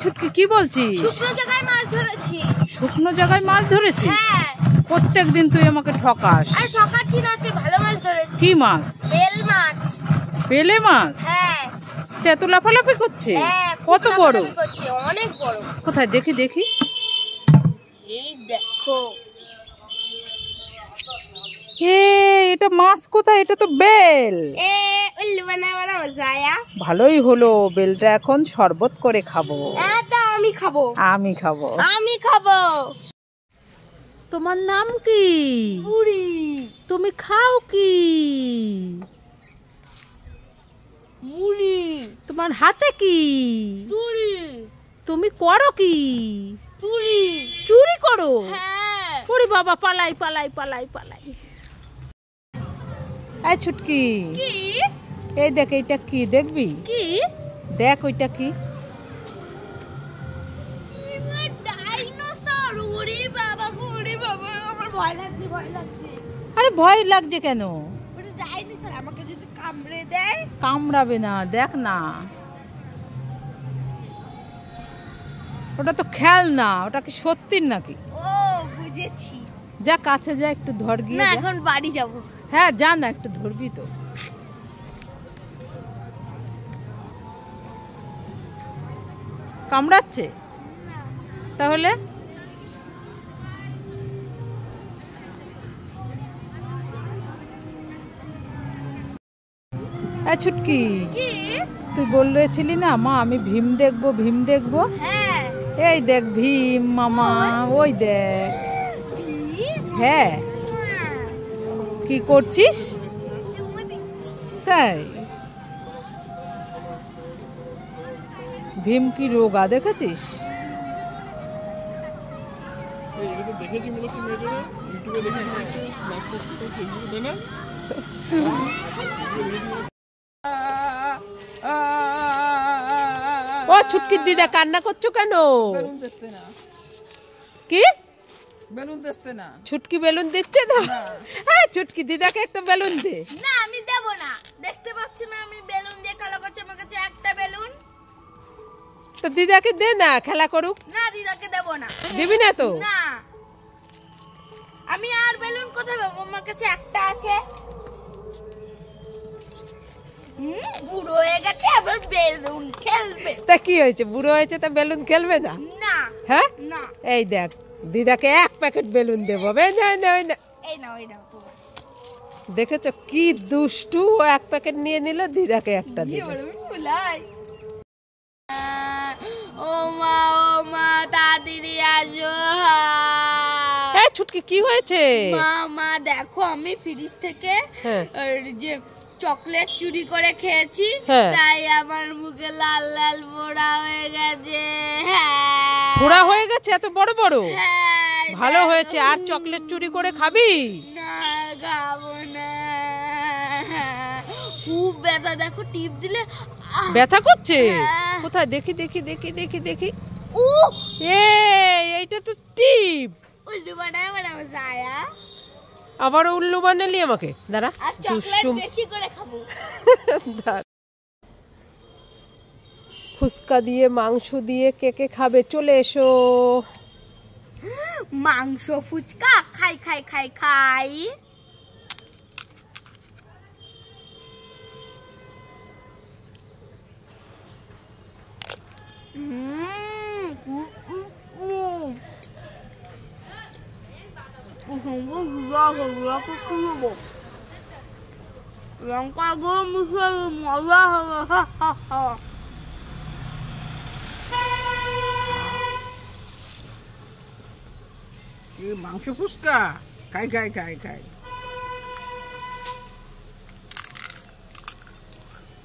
ছুটকি কি বলছিস? শুকনো জায়গায় মাছ ধরেছি। শুকনো জায়গায় মাছ ধরেছিস? হ্যাঁ। প্রত্যেকদিন তুই আমাকে ঠকাস। আর ঠকাচ্ছি না, আজকে ভালো মাছ ধরেছি। কি মাছ? বেল মাছ। বেলে মাছ? হ্যাঁ। এত লাফালাফি করছে? হ্যাঁ, কত বড়? করছে, অনেক বড়। কোথায় দেখি দেখি। এই দেখো। এটা মাছ কোথায়? এটা তো বেল। ভালোই হলো, বেলটা এখন শরবত করে খাবো। আমি খাবো। আমি খাবো। আমি খাবো। তোমার নাম কি? পুরি। তুমি খাও কি? মুড়ি। তোমার হাতে কি? চুরি। তুমি করো কি? চুরি। চুরি করো? হ্যাঁ। ওরে বাবা, পালাই পালাই পালাই পালাই। এই ছুটকি, কি? এই দেখ, এইটা কি দেখবি? কি? দেখ ওইটা কি? ডাইনোসর। ওরে বাবা, ওরে বাবা, আমার ভয় লাগছে, ভয় লাগছে। আরে ভয় লাগছে কেন? ওটা ডাইনোসর, আমাকে যদি কামড়ে দেয়? কামড়াবে না, দেখ না। ওটা তো খেলনা, ওটা কি সত্যির নাকি? ও বুঝেছি। যা কাছে যা, একটু ধর গিয়ে। না, এখন বাড়ি যাব। হ্যাঁ যা না, একটু ধরবি তো। কামড়াচ্ছে তাহলে? ছুটকি, কি? তুই বলেছিলি না মা আমি ভীম দেখবো, ভীম দেখবো। হ্যাঁ। এই দেখ ভীম মামা, ওই দেখ। হ্যাঁ, কি করছিস? তাই? ভীম কি রোগা দেখেছিস? ও ছুটকির দিদা, কান্না করছো কেন? বেলুন দিচ্ছে না। কি বেলুন দিচ্ছে না? ছুটকি বেলুন দিচ্ছে না? হ্যাঁ, ছুটকি দিদাকে একটা বেলুন দে। না, আমি দেব না। দেখতে পাচ্ছি না আমি বেলুন দিয়ে খেলা করছি, আমার কাছে একটা বেলুন। তো দিদাকে দে না, খেলা করুক। না, দিদাকে দেব না। দিবি না তো? না, আমি আর বেলুন কোথায় পাবো? আমার কাছে একটা আছে। বুড়ো হয়ে গেছে, আবার বেলুন খেলবে। তা কি হয়েছে? বুড়ো হয়েছে তা বেলুন খেলবে না? না। হ্যাঁ, না। এই দেখ, দিদাকে এক প্যাকেট বেলুন দেবো। এই নাও, এই নাও। দেখেছো কি দুষ্টু, ও এক প্যাকেট নিয়ে নিল, দিদাকে একটা দিল। ও মা, ও মা, তাড়াতাড়ি আসো। এই ছুটকি কি হয়েছে? মা দেখো, আমি ফ্রিজ থেকে হ্যাঁ। যে চকলেট চুরি করে খেয়েছি, হ্যাঁ। তাই আমার মুখে লাল লাল ফোড়া হয়ে গেছে। ফোড়া হয়ে গেছে এত বড় বড়? হ্যাঁ। ভালো হয়েছে। আর চকলেট চুরি করে খাবি না, খাবো না। খুব ব্যথা, দেখো টিপ দিলে ব্যথা করছে? হ্যাঁ। কোথায় দেখি দেখি দেখি দেখি দেখি। ও এইটা তো টিপ। উল্লু বানায় সায়া। আবার উল্লু বানালি আমাকে? দাঁড়া, আর চকলেট দুষ্টু। বেশি করে খাবো। ফুচকা দিয়ে মাংস দিয়ে কে কে খাবে? চলে এসো। মাংস ফুচকা খাই খাই খাই খাই। লঙ্কা গুঁড়ো মিশিয়ে মজা হবে। মাংস ফুচকা খাই খাই খাই খাই।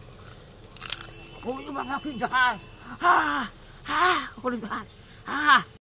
ওই বাবা কি ঝাল! ওরে ঝাল!